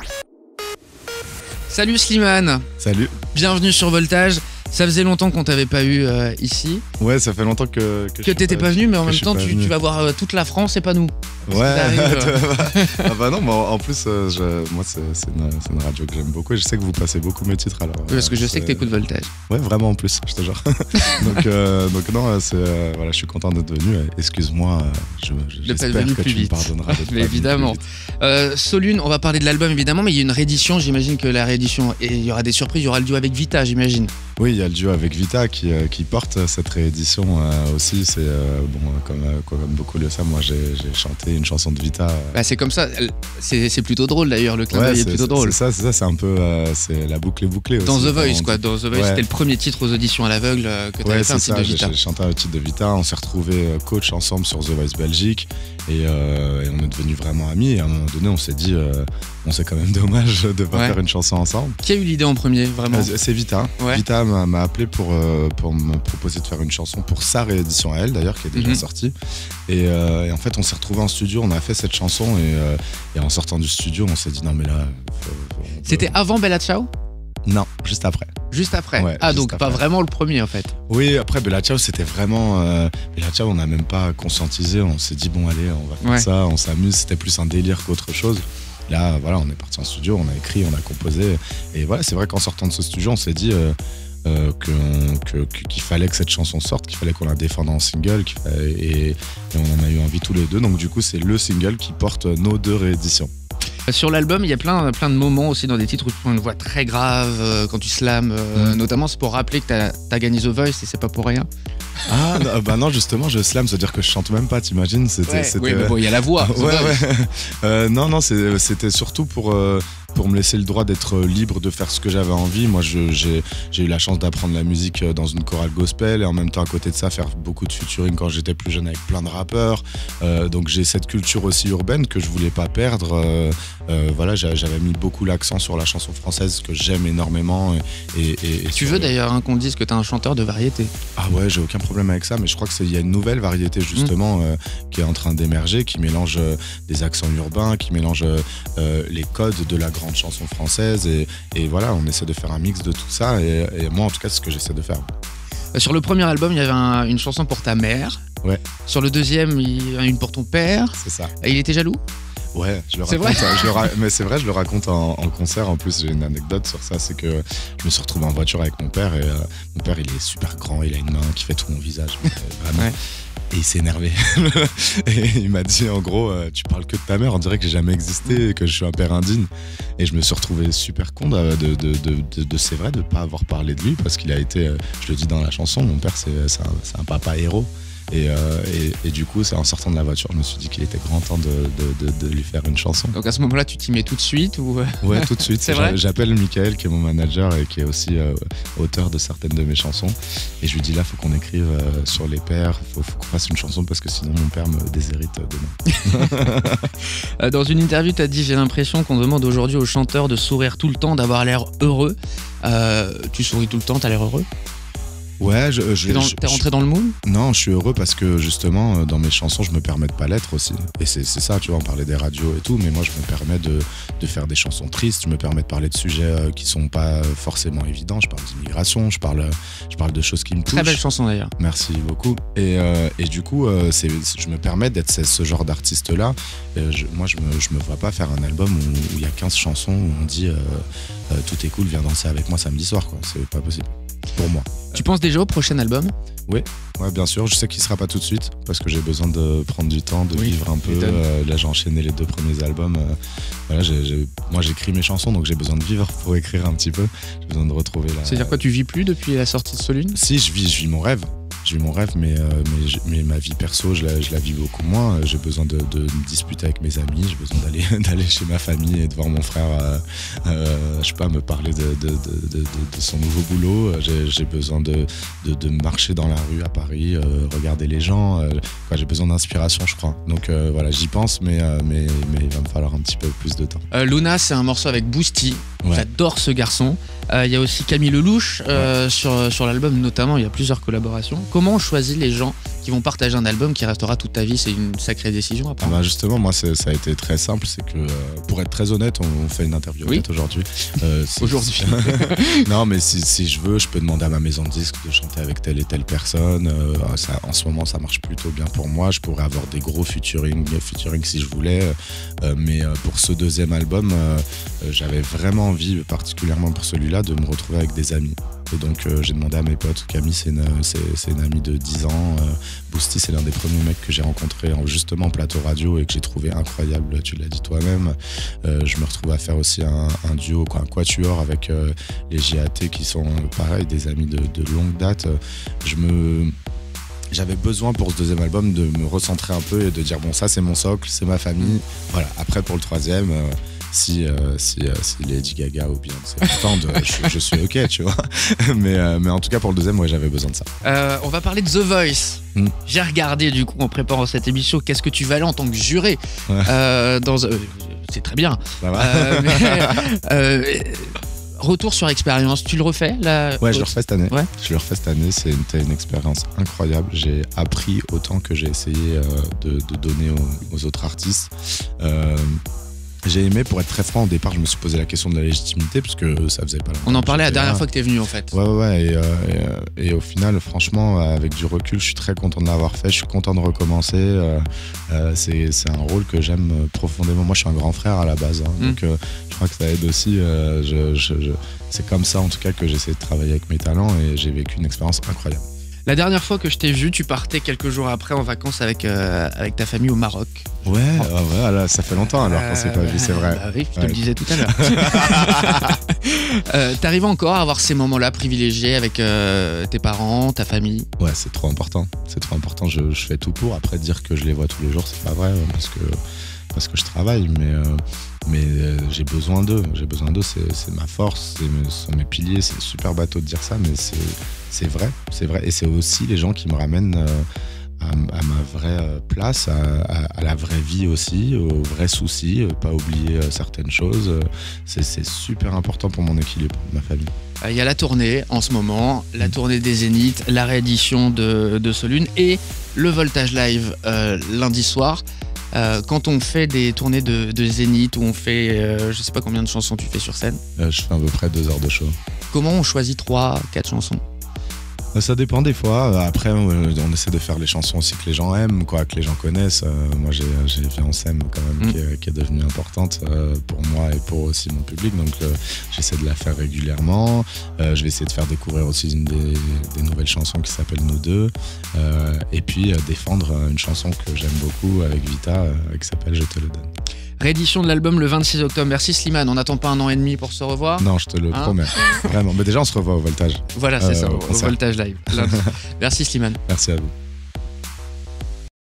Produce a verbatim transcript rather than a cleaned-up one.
Salut Slimane. Salut. Bienvenue sur Voltage. Ça faisait longtemps qu'on t'avait pas eu euh, ici. Ouais, ça fait longtemps que que, que t'étais pas, pas venu, mais en même temps, tu, tu vas voir euh, toute la France et pas nous. Ouais. Ah bah non, mais en plus, euh, je, moi, c'est, c'est, une, c'est une radio que j'aime beaucoup et je sais que vous passez beaucoup mes titres alors. Oui, parce que je sais que t'écoutes Voltage. Ouais, vraiment en plus, je te jure. donc, euh, donc non, c'est, euh, voilà, je suis content d'être venu. Excuse-moi, je, je, j'espère que tu vite. me pardonneras. Mais évidemment. Euh, Solune, on va parler de l'album évidemment, mais il y a une réédition. J'imagine que la réédition, et il y aura des surprises. Il y aura le duo avec Vita, j'imagine. Oui, il y a le duo avec Vita qui, euh, qui porte cette réédition euh, aussi. C'est euh, bon, comme, euh, comme beaucoup le savent, moi j'ai, j'ai chanté une chanson de Vita. Euh... Bah, c'est comme ça. C'est, c'est plutôt drôle d'ailleurs. Le clin d'œil ouais, est plutôt drôle. C'est ça, c'est ça. C'est un peu, euh, c'est la boucle est bouclée aussi. Dans The Voice, quoi. Dans The Voice, ouais. C'était le premier titre aux auditions à l'aveugle euh, que tu avais ouais, fait un titre ça, de Vita. J'ai, j'ai chanté un titre de Vita. On s'est retrouvés coach ensemble sur The Voice Belgique et, euh, et on est devenus vraiment amis. Et à un moment donné, on s'est dit, euh, bon, c'est quand même dommage de pas ouais. faire une chanson ensemble. Qui a eu l'idée en premier, vraiment? euh, C'est Vita. Ouais. Vita m'a, m'a appelé pour euh, pour me proposer de faire une chanson pour sa réédition à elle d'ailleurs qui est déjà mm-hmm. sortie et, euh, et en fait on s'est retrouvés en studio, on a fait cette chanson et, euh, et en sortant du studio on s'est dit non mais là faut, faut, c'était peut... avant Bella Ciao? Non, juste après. Juste après ouais, ah juste donc après. Pas vraiment le premier en fait. Oui, après Bella Ciao c'était vraiment euh, Bella Ciao on n'a même pas conscientisé, on s'est dit bon allez on va faire ouais. ça, on s'amuse, c'était plus un délire qu'autre chose. Là voilà on est parti en studio, on a écrit, on a composé et voilà c'est vrai qu'en sortant de ce studio on s'est dit euh, Euh, que, que, qu'il fallait que cette chanson sorte, qu'il fallait qu'on la défende en single qu'il fallait, et, et on en a eu envie tous les deux, donc du coup c'est le single qui porte nos deux rééditions. Sur l'album, il y a plein, plein de moments aussi dans des titres où tu prends une voix très grave euh, quand tu slams, euh, mmh. notamment c'est pour rappeler que t'as, t'as gagné The Voice et c'est pas pour rien. Ah non, bah non justement je slam, c'est-à-dire que je chante même pas, t'imagines c'était, ouais, c'était... Oui mais bon il y a la voix. ouais, ouais. Euh, non non c'est, c'était surtout pour euh, pour me laisser le droit d'être libre de faire ce que j'avais envie. Moi je, j'ai, j'ai eu la chance d'apprendre la musique dans une chorale gospel et en même temps à côté de ça faire beaucoup de featuring quand j'étais plus jeune avec plein de rappeurs, euh, donc j'ai cette culture aussi urbaine que je voulais pas perdre. euh, euh, voilà j'avais mis beaucoup l'accent sur la chanson française que j'aime énormément et, et, et tu veux le... d'ailleurs hein, qu'on dise que t'es un chanteur de variété. Ah ouais j'ai aucun problème avec ça, mais je crois que c'est il y a une nouvelle variété justement mmh. euh, qui est en train d'émerger, qui mélange euh, des accents urbains, qui mélange euh, les codes de la grande chanson française et, et voilà on essaie de faire un mix de tout ça et, et moi en tout cas c'est ce que j'essaie de faire. Sur le premier album il y avait un, une chanson pour ta mère. Ouais. Sur le deuxième il y a une pour ton père. C'est ça. Et il était jaloux? Ouais, je le c'est raconte. Vrai je le ra- mais c'est vrai, je le raconte en, en concert. En plus, j'ai une anecdote sur ça, c'est que je me suis retrouvé en voiture avec mon père et euh, mon père, il est super grand, il a une main qui fait tout mon visage, vraiment. Ouais. Et il s'est énervé. Et il m'a dit, en gros, euh, tu parles que de ta mère, on dirait que j'ai jamais existé, et que je suis un père indigne. Et je me suis retrouvé super con de, de, de, de, de, de c'est vrai, de pas avoir parlé de lui, parce qu'il a été, euh, je le dis dans la chanson, mon père, c'est, c'est, un, c'est un papa héros. Et, euh, et, et du coup, c'est en sortant de la voiture, je me suis dit qu'il était grand temps de, de, de, de lui faire une chanson. Donc à ce moment-là, tu t'y mets tout de suite ou... Ouais, tout de suite. C'est vrai. J'appelle Michael, qui est mon manager et qui est aussi euh, auteur de certaines de mes chansons. Et je lui dis là, faut qu'on écrive euh, sur les pères, faut, faut qu'on fasse une chanson parce que sinon mon père me déshérite demain. Dans une interview, tu as dit, j'ai l'impression qu'on demande aujourd'hui aux chanteurs de sourire tout le temps, d'avoir l'air heureux. Euh, tu souris tout le temps, t'as l'air heureux? Ouais, je, je, t'es, dans, je, t'es rentré je, dans le moule? Non, je suis heureux parce que justement, dans mes chansons, je me permets de pas l'être aussi. Et c'est, c'est ça, tu vois, on parlait des radios et tout, mais moi, je me permets de, de faire des chansons tristes, je me permets de parler de sujets qui sont pas forcément évidents. Je parle d'immigration, je parle, je parle de choses qui me touchent. Très belle chanson d'ailleurs. Merci beaucoup. Et, euh, et du coup, euh, c'est, je me permets d'être ce, ce genre d'artiste-là. Et je, moi, je me, je me vois pas faire un album où il y a quinze chansons où on dit euh, euh, tout est cool, viens danser avec moi samedi soir, quoi. C'est pas possible. Pour moi. Tu penses déjà au prochain album? Oui, ouais, bien sûr. Je sais qu'il sera pas tout de suite parce que j'ai besoin de prendre du temps, de oui, vivre un peu. Euh, là, j'ai enchaîné les deux premiers albums. Euh, voilà, j'ai, j'ai, moi, j'écris mes chansons, donc j'ai besoin de vivre pour écrire un petit peu. J'ai besoin de retrouver la. C'est-à-dire quoi? Tu vis plus depuis la sortie de Solune? Si, je vis, je vis mon rêve. Je vis mon rêve, mais, euh, mais, je, mais ma vie perso, je la, je la vis beaucoup moins. J'ai besoin de, de me disputer avec mes amis, j'ai besoin d'aller, d'aller chez ma famille et de voir mon frère, euh, euh, je sais pas, me parler de, de, de, de, de, de son nouveau boulot. J'ai, j'ai besoin de, de, de marcher dans la rue à Paris, euh, regarder les gens. Euh, quoi, j'ai besoin d'inspiration, je crois. Donc euh, voilà, j'y pense, mais, euh, mais, mais il va me falloir un petit peu plus de temps. Euh, Luna, c'est un morceau avec Boosty. Ouais. J'adore ce garçon. Il euh, y a aussi Camille Lelouch euh, ouais. sur, sur l'album, notamment. Il y a plusieurs collaborations. Comment on choisit les gens qui vont partager un album qui restera toute ta vie. C'est une sacrée décision à Ah prendre. bah justement, moi ça a été très simple, c'est que euh, pour être très honnête, on, on fait une interview Oui. aujourd'hui. Euh, si- Aujourd'hui. non mais si, si je veux, je peux demander à ma maison de disques de chanter avec telle et telle personne. Euh, ça, en ce moment, ça marche plutôt bien pour moi. Je pourrais avoir des gros featuring, featuring si je voulais. Euh, mais euh, pour ce deuxième album, euh, euh, j'avais vraiment envie, particulièrement pour celui-là, de me retrouver avec des amis. Et donc euh, j'ai demandé à mes potes. Camille, c'est une, c'est, c'est une amie de dix ans. Euh, Boosty, c'est l'un des premiers mecs que j'ai rencontré en, justement en plateau radio et que j'ai trouvé incroyable, tu l'as dit toi-même. Euh, je me retrouve à faire aussi un, un duo, quoi, un quatuor avec euh, les J A T qui sont euh, pareil, des amis de, de longue date. Je me... J'avais besoin pour ce deuxième album de me recentrer un peu et de dire bon, ça c'est mon socle, c'est ma famille. Voilà, après pour le troisième... Euh, Si, euh, si, euh, si Lady Gaga ou Beyoncé m'entendent, je, je suis ok, tu vois. Mais, euh, mais en tout cas, pour le deuxième, ouais, j'avais besoin de ça. Euh, on va parler de The Voice. Mm. J'ai regardé du coup en préparant cette émission qu'est-ce que tu valais en tant que juré. Ouais. Euh, dans, euh, c'est très bien. Ça va Euh, mais, euh, retour sur expérience, tu le refais là? Ouais, je le refais cette année. Ouais. Je le refais cette année, c'est une, une expérience incroyable. J'ai appris autant que j'ai essayé euh, de, de donner aux, aux autres artistes. Euh, J'ai aimé, pour être très franc, au départ, je me suis posé la question de la légitimité, parce que ça faisait pas longtemps. On en parlait la que j'étais dernière là. fois que t'es venu en fait. Ouais, ouais, ouais. Et, euh, et, euh, et au final, franchement, avec du recul, je suis très content de l'avoir fait. Je suis content de recommencer. Euh, euh, c'est, c'est un rôle que j'aime profondément. Moi, je suis un grand frère à la base. Hein, Mm. donc, euh, je crois que ça aide aussi. Euh, je, je, je, c'est comme ça, en tout cas, que j'essaie de travailler avec mes talents. Et j'ai vécu une expérience incroyable. La dernière fois que je t'ai vu, tu partais quelques jours après en vacances avec, euh, avec ta famille au Maroc. Ouais, ah ouais, là, ça fait longtemps alors qu'on s'est pas vu, c'est vrai. Bah oui, je te Ouais. le disais tout à l'heure. euh, T'arrives encore à avoir ces moments-là privilégiés avec euh, tes parents, ta famille? Ouais, c'est trop important. C'est trop important. Je, je fais tout pour. Après, dire que je les vois tous les jours, c'est pas vrai, parce que, parce que je travaille, mais, euh, mais euh, j'ai besoin d'eux. J'ai besoin d'eux, c'est, c'est ma force, c'est mes, ce sont mes piliers. C'est super bateau de dire ça, mais c'est, c'est vrai. C'est vrai. Et c'est aussi les gens qui me ramènent euh, à, à ma vraie place, à, à, à la vraie vie aussi, aux vrais soucis, euh, pas oublier euh, certaines choses. Euh, c'est, c'est super important pour mon équilibre, ma famille. Il y a la tournée en ce moment, la tournée des Zéniths, la réédition de, de Solune et le Voltage Live euh, lundi soir. Euh, quand on fait des tournées de, de Zénith où on fait, euh, je sais pas combien de chansons tu fais sur scène, Euh, je fais à peu près deux heures de show. comment on choisit trois, quatre chansons? Ça dépend des fois. Après, on essaie de faire les chansons aussi que les gens aiment, quoi, que les gens connaissent. Moi, j'ai, j'ai Fiancème quand même, Mm. qui, est, qui est devenue importante euh, pour moi et pour aussi mon public. Donc, euh, j'essaie de la faire régulièrement. Euh, je vais essayer de faire découvrir aussi une des, des nouvelles chansons qui s'appelle Nous deux. Euh, et puis, euh, défendre une chanson que j'aime beaucoup avec Vita, euh, qui s'appelle Je te le donne. Réédition de l'album le vingt-six octobre. Merci Slimane, on n'attend pas un an et demi pour se revoir. Non, je te le Hein promets. Vraiment. Mais déjà, on se revoit au Voltage. Voilà, c'est Euh, ça, au au concert. Voltage Live. lundi. Merci Slimane. Merci à vous.